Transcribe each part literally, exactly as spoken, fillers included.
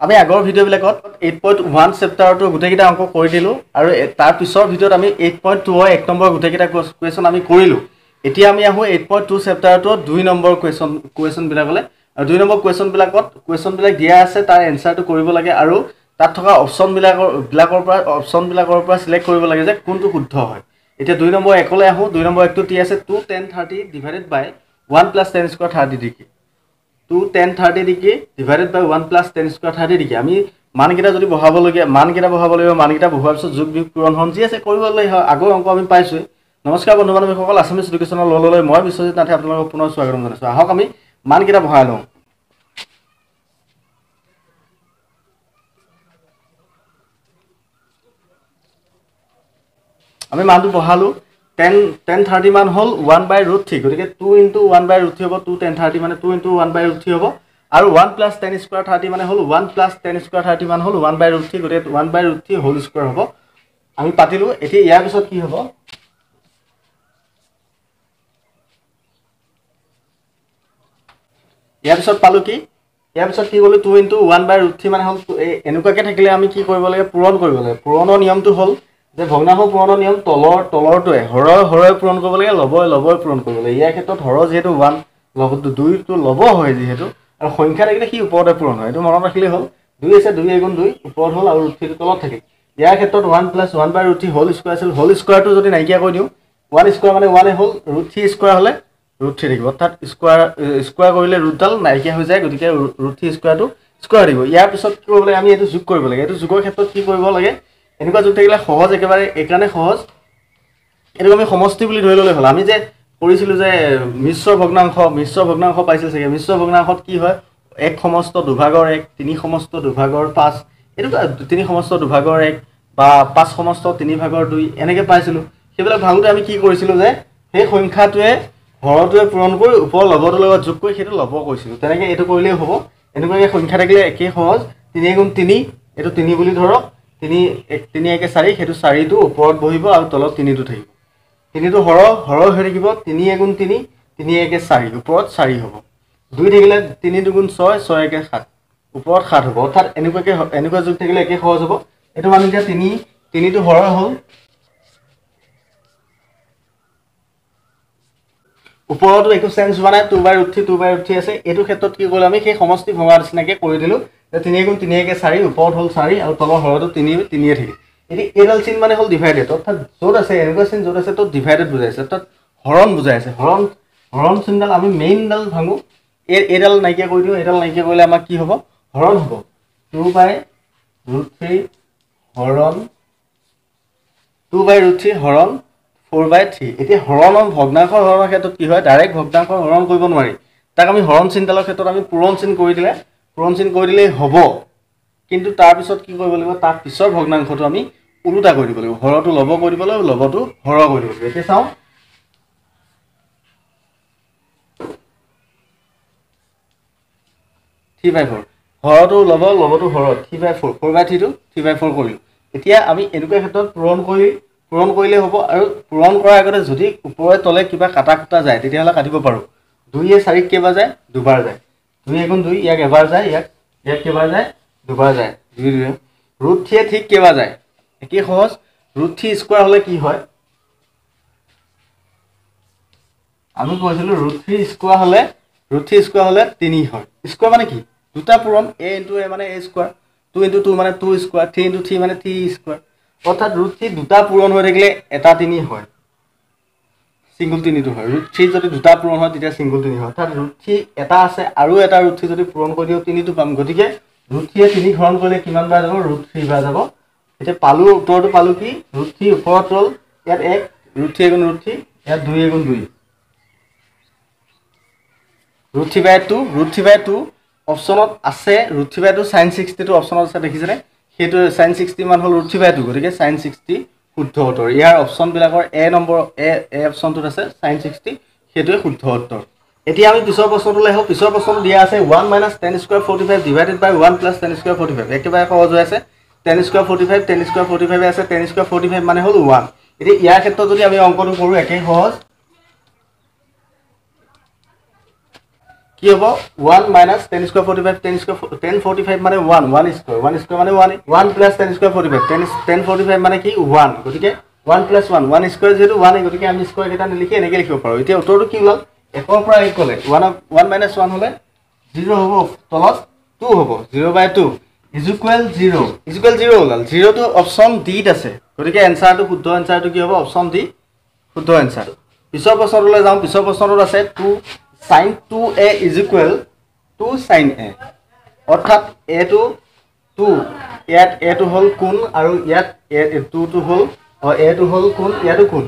আমি আগৰ ভিডিঅ'বিলাকত eight point one চেপ্টাৰটো গোটেইকেইটা অংক কৰি দিলোঁ আৰু তাৰ পিছৰ ভিডিঅ'ত আমি eight point two এক নম্বৰ গোটেইকেইটা কুৱেশ্যন আমি কৰিলোঁ। এতিয়া আমি আহোঁ eight point two চেপ্টাৰটো দুই নম্বৰ কুৱেশ্যন কুৱেশ্যনবিলাকলৈ আৰু দুই নম্বৰ কুৱেশ্যনবিলাকত কুৱেশ্যনবিলাক দিয়া আছে তাৰ এনচাৰটো কৰিব লাগে আৰু তাত থকা অপশ্যনবিলাকৰ বিলাকৰ পৰা অপশ্যনবিলাকৰ পৰা চিলেক্ট কৰিব লাগে যে কোনটো শুদ্ধ হয়। এতিয়া দুই নম্বৰ একলৈ আহোঁ। দুই নম্বৰ একটো টি আছে two ten thirty divided by one plus ten square thirty degree two ten thirty degree divided by one plus ten square thirty degree আমি মানকেইটা যদি বহাবলগীয়া মানকেইটা বহাব লাগিব মানকেইটা বহোৱাৰ পিছত যোগ বিয়োগ পূৰণ হন যি আছে কৰিবলৈ হয় আগৰ অংক আমি পাইছোঁ। নমস্কাৰ বন্ধু বান্ধৱীসকল, আছামিজ এডুকেশ্যনৰ ললৈ মই বিশ্বজিত নাথে আপোনালোকক পুনৰ স্বাগতম জনাইছোঁ। আহক আমি মানকেইটা বহাই লওঁ। আমি মানটো বহালোঁ। ten ten thirty মান হ'ল one by root three, গতিকে two into one by root three হ'ব two ten thirty মানে two into one by root three হ'ব আৰু one plus ten square thirty মানে হ'ল one plus ten square thirty মান হ'ল one by root three, গতিকে one by root three whole square হ'ব। আমি পাতিলোঁ। এতিয়া ইয়াৰ পিছত কি হ'ব? ইয়াৰ পিছত পালোঁ কি ইয়াৰ পিছত কি ক'লোঁ two into one by root three মানে হ'ল এনেকুৱাকৈ থাকিলে আমি কি কৰিব লাগে পূৰণ কৰিব লাগে। পূৰণৰ নিয়মটো হ'ল যে ভগ্নাংশ পূৰণৰ নিয়ম তলৰ তলৰটোৱে হৰই হৰই পূৰণ কৰিব লাগে লবই লবই পূৰণ কৰিব লাগে। ইয়াৰ ক্ষেত্ৰত হৰ যিহেতু ওৱান লগতো দুইটো লব হয় যিহেতু আৰু সংখ্যা থাকিলে সি ওপৰতে পূৰণ হয়। এইটো মনত ৰাখিলেই হ'ল। দুই আছে দুই এগুণ দুই ওপৰত হ'ল আৰু ৰুট থ্ৰীটো তলত থাকে। ইয়াৰ ক্ষেত্ৰত one plus one by root three whole square আছিল। হোল স্কোৱাৰটো যদি নাইকিয়া কৰি দিওঁ ওৱান স্কোৱাৰ মানে ওৱানে হ'ল ৰুট থ্ৰী স্কোৱাৰ হ'লে ৰুট থ্ৰী থাকিব অৰ্থাৎ স্কোৱাৰ স্কোৱাৰ কৰিলে ৰুটডাল নাইকিয়া হৈ যায়, গতিকে ৰুট থ্ৰী স্কোৱাৰটো স্কোৱাৰ দিব। ইয়াৰ পিছত কি কৰিব লাগে আমি এইটো যোগ কৰিব লাগে। এইটো যোগৰ ক্ষেত্ৰত কি কৰিব লাগে এনেকুৱা যোগ থাকিলে সহজ একেবাৰে এইকাৰণে সহজ এইটো আমি সমষ্টি বুলি ধৰি ল'লে হ'ল। আমি যে কৰিছিলোঁ যে মিশ্ৰ ভগ্নাংশ মিশ্ৰ ভগ্নাংশ পাইছিল চাগে। মিশ্ৰ ভগ্নাংশত কি হয় এক সমস্ত দুভাগৰ এক তিনি সমস্ত দুভাগৰ পাঁচ এইটো তিনি সমস্ত দুভাগৰ এক বা পাঁচ সমস্ত তিনি ভাগৰ দুই এনেকৈ পাইছিলোঁ। সেইবিলাক ভাঙোতে আমি কি কৰিছিলোঁ যে সেই সংখ্যাটোৱে হৰটোৱে পূৰণ কৰি ওপৰৰ লবটোৰ লগত যোগ কৰি সেইটো লব কৈছিলোঁ। তেনেকৈ এইটো কৰিলেই হ'ব। এনেকুৱাকৈ সংখ্যা থাকিলে একেই সহজ। তিনি গুণ তিনি এইটো তিনি বুলি ধৰক তিনি এক তিনি একে চাৰি সেইটো চাৰিটো ওপৰত বহিব আৰু তলত তিনিটো থাকিব। তিনিটো হৰ হৰ হৈ থাকিব তিনি এগুণ তিনি তিনি একে চাৰি ওপৰত চাৰি হ'ব। দুই থাকিলে তিনি দুগুণ ছয় ছয় একে সাত ওপৰত সাত হ'ব। অৰ্থাৎ এনেকুৱাকৈ এনেকুৱা যোগ থাকিলে একে সহজ হ'ব। এইটো মানে এতিয়া তিনি তিনিটো হৰ হ'ল ওপৰতো একো চেঞ্জ হোৱা নাই two by root three two by root three আছে। এইটো ক্ষেত্ৰত কি কৰিলোঁ আমি সেই সমষ্টি ভঙা নিচিনাকৈ কৰি দিলোঁ যে তিনি গুণ তিনি একে চাৰি ওপৰত হ'ল চাৰি আৰু তলৰ হৰটো তিনি তিনিয়ে থাকিল। এতিয়া এইডাল চিন মানে হ'ল ডিভাইডেড অৰ্থাৎ য'ত আছে এনেকুৱা চিন য'ত আছে ত'ত ডিভাইডেড বুজাইছে অৰ্থাৎ হৰণ বুজাই আছে। হৰণ হৰণ চিনডাল আমি মেইনডাল ভাঙোঁ এই এইডাল নাইকিয়া কৰি দিওঁ। এইডাল নাইকিয়া কৰিলে আমাৰ কি হ'ব হৰণ হ'ব টু বাই ৰুট থ্ৰী হৰণ টু বাই ৰুট থ্ৰী হৰণ ফ'ৰ বাই থ্ৰী। এতিয়া হৰণৰ ভগ্নাংশৰ হৰণৰ ক্ষেত্ৰত কি হয় ডাইৰেক্ট ভগ্নাংশৰ হৰণ কৰিব নোৱাৰি। তাক আমি হৰণ চিনডালৰ ক্ষেত্ৰত আমি পূৰণ চিন কৰি দিলে পূৰণ চিন কৰি দিলেই হ'ব। কিন্তু তাৰপিছত কি কৰিব লাগিব তাৰ পিছৰ ভগ্নাংশটো আমি ওলোটা কৰি দিব লাগিব। হৰটো লব কৰি দিব লাগিব লবটো হৰ কৰি দিব লাগিব। এতিয়া চাওঁ থ্ৰী বাই ফ'ৰ হৰটো লব লবটো হৰ three by four four by থ্ৰীটো থ্ৰী বাই ফ'ৰ কৰিলোঁ। এতিয়া আমি এনেকুৱা ক্ষেত্ৰত পূৰণ কৰি পূৰণ কৰিলেই হ'ব আৰু পূৰণ কৰাৰ আগতে যদি ওপৰে তলে কিবা কাটা কুটা যায় তেতিয়াহ'লে কাটিব পাৰোঁ। দুইয়ে চাৰিক কেইবাৰ যায় দুবাৰ যায়। দুই এগুণ দুই ইয়াক এবাৰ যায় ইয়াক ইয়াক কেইবাৰ যায় দুবাৰ যায়। দুই দুই ৰুট থ্ৰীয়ে ঠিক কেইবাৰ যায় একেই সহজ। ৰুট থ্ৰী স্কোৱাৰ হ'লে কি হয় আমি কৈছিলোঁ ৰুট থ্ৰী স্কোৱাৰ হ'লে ৰুট থ্ৰী স্কোৱাৰ হ'লে তিনি হয়। স্কোৱাৰ মানে কি দুটা পূৰণ এ ইনটু এ মানে A square two into two মানে two square three into three মানে থ্ৰী স্কোৱাৰ অৰ্থাৎ ৰুট থ্ৰী দুটা পূৰণ হৈ থাকিলে এটা তিনি হয় ছিংগুল তিনিটো হয়। ৰুট থ্ৰী যদি দুটা পূৰণ হয় তেতিয়া ছিংগুল তিনি হয়। অৰ্থাৎ ৰুট থ্ৰী এটা আছে আৰু এটা ৰুট থ্ৰী যদি পূৰণ কৰি দিওঁ তিনিটো পাম। গতিকে ৰুট থ্ৰীয়ে তিনি হৰণ কৰিলে কিমান বাৰ যাব ৰুট থ্ৰী বাৰ যাব। এতিয়া পালোঁ উত্তৰটো পালোঁ কি ৰুট থ্ৰী ওপৰত হ'ল ইয়াত এক ৰুট থ্ৰী এগুণ ৰুট থ্ৰী ইয়াত দুই এগুণ দুই root three by two root three by two অপশ্যনত আছে root three by two sine ছিক্সটিটো অপশ্যনত আছে দেখিছেনে সেইটো চাইন ছিক্সটি মান হ'ল ৰুট থ্ৰী বাই টু। গতিকে চাইন ছিক্সটি শুদ্ধ উত্তৰ। ইয়াৰ অপশ্যনবিলাকৰ এ নম্বৰ এ এ অপশ্যনটোত আছে চাইন ছিক্সটি সেইটোৱে শুদ্ধ উত্তৰ। এতিয়া আমি পিছৰ প্ৰশ্নটোলৈ আহোঁ। পিছৰ প্ৰশ্নটো দিয়া আছে one minus ten square forty five divided by one plus ten square forty five একেবাৰে সহজ হৈ আছে। Ten square forty five ten square forty five আছে টেন স্কোৱাৰ ফৰ্টি ফাইভ মানে হ'ল ওৱান। এতিয়া ইয়াৰ ক্ষেত্ৰত যদি আমি অংকটো কৰোঁ একেই সহজ। কি হ'ব one minus ten square forty-five ten square ten forty-five মানে one one square one square মানে one one plus ten square forty-five ten ten forty-five মানে কি one গতিকে one plus one one square যেটো one গতিকে আমি স্কয়ার কেটা নিলিখি এনেকে লিখিব পাৰো এতিয়া উত্তৰটো কি হ'ল একৰ পৰা এক কলে one one minus one হলে zero হ'ব তলত two হ'ব zero by two is equal zero is equal zero হ'ল zero টো অপচন ডি ত আছে গতিকে এনসাৰটো শুদ্ধ এনসাৰটো কি হ'ব অপচন ডি শুদ্ধ এনসাৰ পিছৰ প্ৰশ্নলৈ যাওঁ পিছৰ প্ৰশ্নটোত আছে two sin two a is equal two sin a অৰ্থাৎ a টো two ইয়াত a টো হ'ল কোণ আৰু ইয়াত two টো হ'ল a টো হ'ল কোণ ইয়াটো কোণ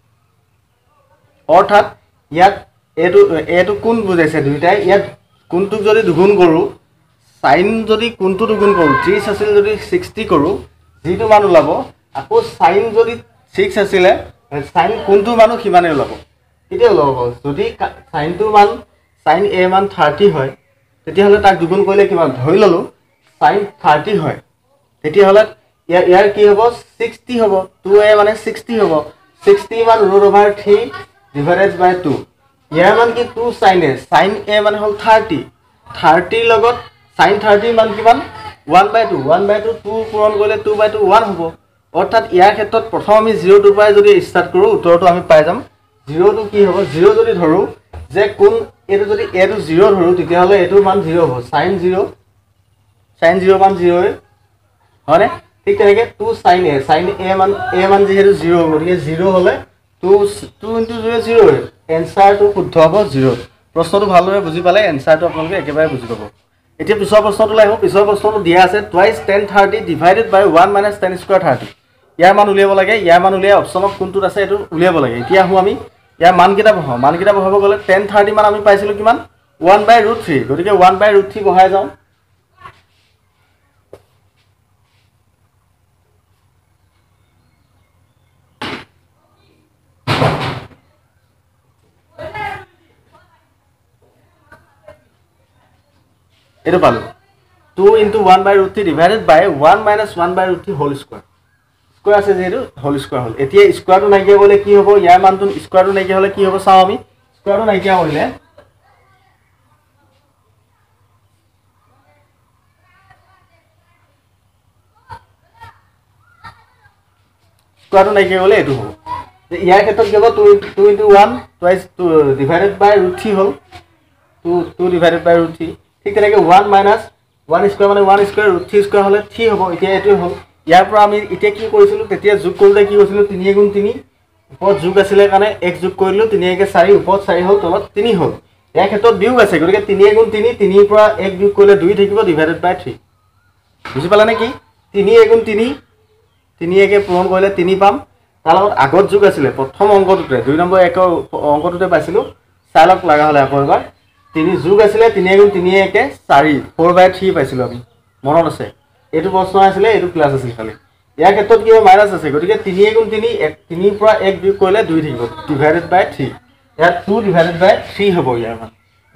অৰ্থাৎ ইয়াত a টো a টো কোণ বুজাইছে দুইটাই ইয়াত কোণটোক যদি দুগুণ কৰো sin যদি কোণটো দুগুণ কৰো ত্ৰিশ আছিল যদি sixty কৰো যিটো মান ওলাব আকৌ sin যদি six আছিলে sin কোণটো মানো কিমানে ওলাব এতিয়া ওলাব যদি sin টো মান sin a মান thirty হয় তেতিয়া হলে তাক দুগুণ কৰিলে কিমান ধৰি ললো sin thirty হয় তেতিয়া হলে ইয়াৰ ইয়াৰ কি হ'ব sixty হ'ব two a মানে sixty হ'ব sixty মান root over three divided by two ইয়াৰ মান কি two sin a sin a মানে হল thirty thirty লগত sin thirty মান কিমান one by two one by two two পূৰণ কৰিলে two by two one হ'ব অৰ্থাৎ ইয়াৰ ক্ষেত্ৰত প্ৰথম আমি zero টো পাই যদি স্টাৰ্ট কৰো উত্তৰটো আমি পাই যাম zero টো কি হ'ব zero যদি ধৰো যে কোন এটো যদি a টো zero ধৰো তেতিয়া হলে এটো মান zero হ'ব sin zero sin zero মান zero হয় ঠিক তেনেকে two sin a sin a মান a মান যেহেতু zero গতিকে zero হলে two two into zero zero এনসাৰটো শুদ্ধ হ'ব zero প্ৰশ্নটো ভালদৰে বুজি পালে এনসাৰটো আপোনালোকে একেবাৰে বুজি পাব এতিয়া পিছৰ প্ৰশ্নটো লাইব পিছৰ প্ৰশ্নটো দিয়া আছে twice ten thirty divided by one minus ten square thirty ইয়াৰ মান উলিয়াব লাগে ইয়াৰ মান উলিয়াই অপচনত কোনটোত আছে এটো উলিয়াব লাগে এতিয়া হু আমি ইয়াৰ মান কিটা বহাও মান কিটা বহাব গলে ten thirty মান আমি পাইছিলো কিমান one by root three গতিকে one by root three বহাই যাও এটো পালো two into one by root three divided by one minus one by root three whole square square আছে যেটো whole square হল এতিয়া স্কয়াৰটো নাইকিয়া গলে কি হ'ব ইয়াৰ মানটো স্কয়াৰটো নাইকিয়া হলে কি হ'ব চাও আমি স্কয়াৰটো নাইকিয়া হলে স্কয়াৰটো নাইকিয়া গলে এটো হ'ব ইয়াৰ ক্ষেত্ৰত কি হ'ব two into one twice two divided by root three hall two two divided by root three ঠিক তেনেকে one minus one square মানে one square root three square হলে three হ'ব এতিয়া এটো হ'ল ইয়াৰ পৰা আমি এতিয়া কি কৰিছিলো তেতিয়া যোগ কৰোতে কি হৈছিল three গুণ three ওপৰত যোগ আছিল কাৰণে x যোগ কৰিলো three একে four ওপৰত four হ'ল তলত three হ'ল ইয়াৰ ক্ষেত্ৰত বিয়োগ আছে গতিকে three গুণ three three পৰা এক বিয়োগ কৰিলে two থাকিব divided by three বুজি পালা নে কি three গুণ three three একে পূৰণ কৰিলে three পাম তাৰ লগত আগত যোগ আছিল প্ৰথম অংকটোতে দুই নম্বৰ একৰ অংকটোতে পাইছিলো চালক লাগা হলে আকৌ এবাৰ three যোগ আছিল three গুণ three একে four four by three পাইছিলো আমি মনত আছে এটো প্ৰশ্ন আছিল এটো ক্লাস আছিল খালি ইয়াৰ ক্ষেত্ৰত কি মাইনাস আছে গতিকে three গুণ three three পৰা এক বিয়োগ কৰিলে two থাকিব divided by three ইয়াত two divided by three হ'ব ইয়াৰ মান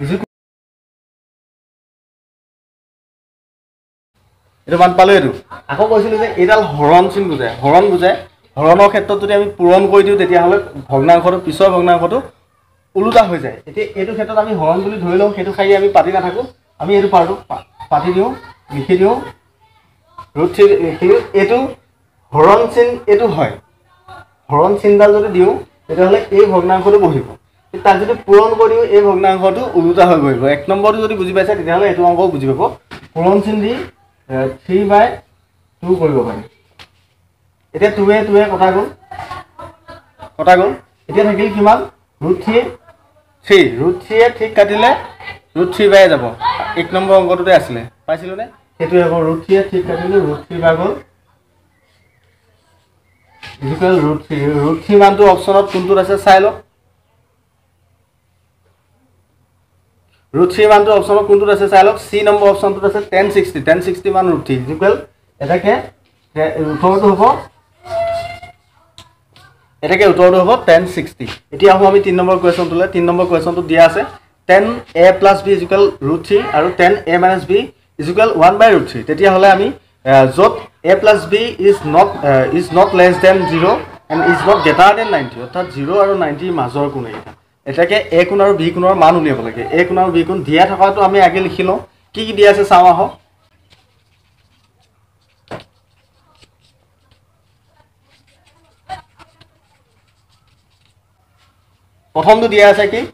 এটো মান পালো এটো আকৌ কৈছিলো যে এডাল হৰণ চিন বুজায় হৰণ বুজায় হৰণৰ ক্ষেত্ৰত যদি আমি পূৰণ কৰি দিও তেতিয়া হলে ভগ্নাংশটো পিছৰ ভগ্নাংশটো উলুটা হৈ যায় এতিয়া এটো ক্ষেত্ৰত আমি হৰণ বুলি ধৰি লওঁ হেতু খাই আমি পাতি না থাকো আমি এটো পাৰটো পাতি দিও লিখি দিও root three এটো হৰণ চিন এটো হয় হৰণ চিনডাল যদি দিও তেতিয়া হলে এই ভগ্নাংশটো বহিব তাক যদি পূৰণ কৰিও এই ভগ্নাংশটো উলুটা হৈ গইব এক নম্বৰটো যদি বুজি পাইছা তেতিয়া হলে এটো অংক বুজি পাব পূৰণ চিন দি three by two কৰিব পাৰি এতিয়া two এ two এ কটা গল কটা গল এতিয়া থাকিল কিমান root three three root three এ ঠিক কাটিলে root three by যাব এক নম্বৰ অংকটোতে আছিল পাইছিলো নে এটো হ'ব root three এ ঠিক কাটিলে root three by গল equal root three root three মানটো অপচনত কোনটোত আছে চাই লওক root three মানটো অপচনত কোনটোত আছে চাই লওক সি নম্বৰ অপচনটোত আছে ten sixty ten sixty মান root three ইকুয়াল এটাকে উত্তৰটো হ'ব এটাকে উত্তৰটো হ'ব ten sixty এতিয়া আহো আমি তিন নম্বৰ কোৱেশ্চনটোলে তিন নম্বৰ কোৱেশ্চনটো দিয়া আছে ten a plus b root three আৰু ten a minus b one by root three তেতিয়া হলে আমি যত a plus b is not uh, is not less than zero and is not greater than ninety অর্থাৎ zero আৰু ninety মাজৰ কোণ এটা এটাকে এ কোণ আৰু বি কোণৰ মান উলিয়াব লাগে এ কোণ আৰু বি কোণ দিয়া থকাটো আমি আগে লিখি লওঁ কি কি দিয়া আছে চাওঁ আহক প্ৰথমটো দিয়া আছে কি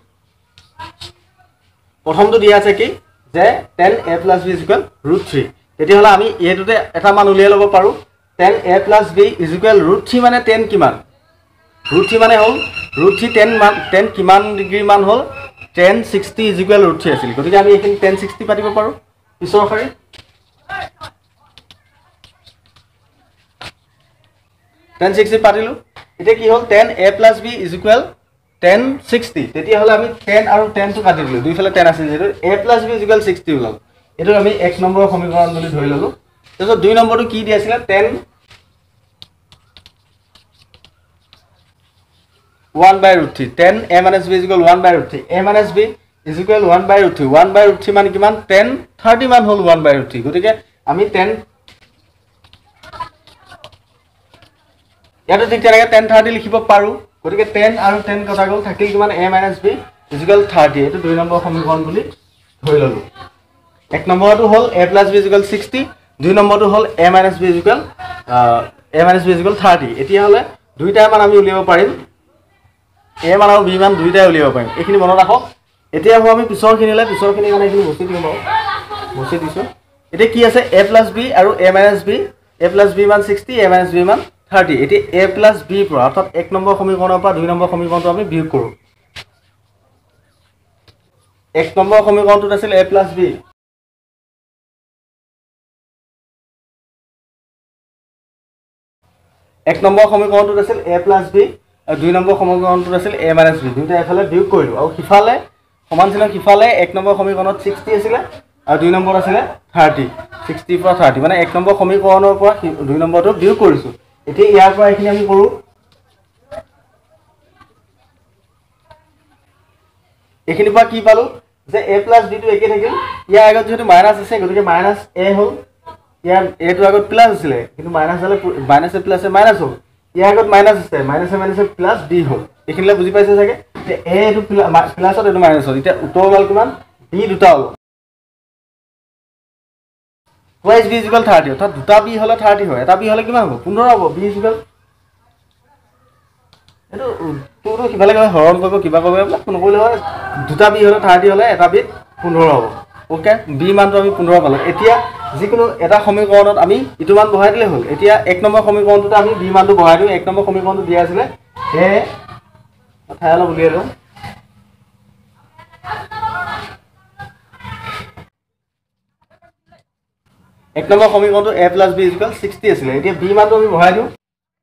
প্ৰথমটো দিয়া আছে কি যে tan a plus b is equal root three তেতিয়াহ'লে আমি এইটোতে এটা মান উলিয়াই ল'ব পাৰোঁ tan a plus b is equal root three মানে tan কিমান root three মানে হ'ল root three tan মান tan কিমান ডিগ্ৰী মান হ'ল tan sixty is equal root three আছিল গতিকে আমি এইখিনি tan sixty পাতিব পাৰোঁ পিছৰ শাৰী tan sixty পাতিলোঁ এতিয়া কি হ'ল tan a plus b is equal tan sixty তেতিয়াহ'লে আমি tan আৰু tan টো কাটি দিলোঁ দুইফালে tan আছিল যেটো a plus b is equal sixty ওলাল এটো আমি এক নম্বৰ সমীকৰণ বুলি ধৰি ললো তাৰপিছত দুই নম্বৰটো কি দি আছিল tan one by root three tan a minus b is equal one by root three a minus b is equal one by root three one by root three মানে কিমান tan thirty মান হ'ল one by root three গতিকে আমি tan ইয়াতে ঠিক তেনেকৈ tan thirty লিখিব পাৰোঁ গতিকে tan আৰু tan কটা গ'ল থাকিল কিমান a minus b is equal thirty এটো দুই নম্বৰ সমীকৰণ বুলি ধৰি ললো এক নম্বৰটো হ'ল a plus b is equal sixty দুই নম্বৰটো হ'ল a minus b is equal a minus b is equal thirty এতিয়া হলে দুইটা মান আমি উলিয়াব পাৰিম a মান আৰু b মান দুইটাই উলিয়াব পাৰিম এইখিনি মনত ৰাখক এতিয়া হ'ব আমি পিছৰখিনিলে পিছৰখিনি মানে এইখিনি বসি দিম বাৰু বসি দিছো এতিয়া কি আছে a plus b আৰু a minus b a plus b মান sixty a minus b মান thirty এতিয়া a plus b পৰা অৰ্থাৎ এক নম্বৰ সমীকৰণৰ পৰা দুই নম্বৰ সমীকৰণটো আমি বিয়োগ কৰোঁ এক নম্বৰ সমীকৰণটোত আছিল a plus b এক নম্বৰ সমীকৰণটোত আছিল a plus b আৰু দুই নম্বৰ সমীকৰণটোত আছিল a minus b দুইটা এফালে বিয়োগ কৰিলো আৰু সিফালে সমান চিহ্ন সিফালে এক নম্বৰ সমীকৰণত sixty আছিল আৰু দুই নম্বৰ আছিল thirty sixty পৰা thirty মানে এক নম্বৰ সমীকৰণৰ পৰা দুই নম্বৰটো বিয়োগ কৰিছো এতিয়া ইয়াৰ পৰা এইখিনি আমি কৰো এইখিনি পৰা কি পালো যে a plus b টো একে থাকিল ইয়াৰ আগত যেটো মাইনাস আছে গতিকে মাইনাস a হ'ল ইয়াৰ a টো আগত প্লাস আছিল কিন্তু মাইনাস হলে minus A plus A minus হ'ল ইয়াৰ আগত মাইনাস আছে minus A minus A plus d হ'ল এইখিনিলে বুজি পাইছে চাগে যে a টো প্লাসত এটো মাইনাস হ'ল এতিয়া উত্তৰ হ'ল কিমান b দুটা হ'ল twice b is equal thirty অৰ্থাৎ দুটা b হলে thirty হয় এটা b হলে কিমান হ'ব fifteen হ'ব b is equal এটো তোৰো কিবালে গৈ হৰণ কৰিব কিবা কৰিব কোনো কইলে হয় দুটা b হলে thirty হলে এটা b fifteen হ'ব ওকে b মানটো আমি fifteen পালো এতিয়া যিকোনো এটা সমীকৰণত আমি ইটো মান বহাই দিলে হ'ল এতিয়া এক নম্বৰ সমীকৰণটোতে আমি b মানটো বহাই দিও এক নম্বৰ সমীকৰণটো দিয়া আছিল a ঠাইলে উলিয়াই লওঁ এক নম্বৰ সমীকৰণটো a plus b is equal sixty আছিল এতিয়া b মানটো আমি বহাই দিও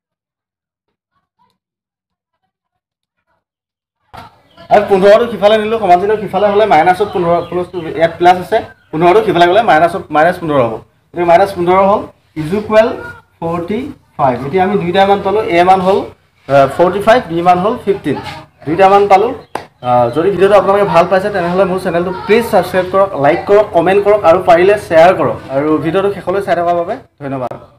আৰু fifteen টো কিফালে নিলো সমান চিহ্ন কিফালে হলে মাইনাসত fifteen প্লাস ইয়াত প্লাস আছে fifteen টো কিফালে গলে মাইনাসত মাইনাস fifteen হ'ব এই মাইনাস fifteen হ'ল is equal forty-five এতিয়া আমি দুইটা মান পালো a মান হ'ল forty-five b মান হ'ল fifteen দুইটা মান পালো যদি ভিডিওটো আপোনালোকে ভাল পাইছে তেনেহলে মোৰ চেনেলটো প্লিজ সাবস্ক্ৰাইব কৰক লাইক কৰক কমেন্ট কৰক আৰু পাৰিলে শেয়াৰ কৰক আৰু ভিডিওটো শেষলৈ চাই থকাৰ বাবে ধন্যবাদ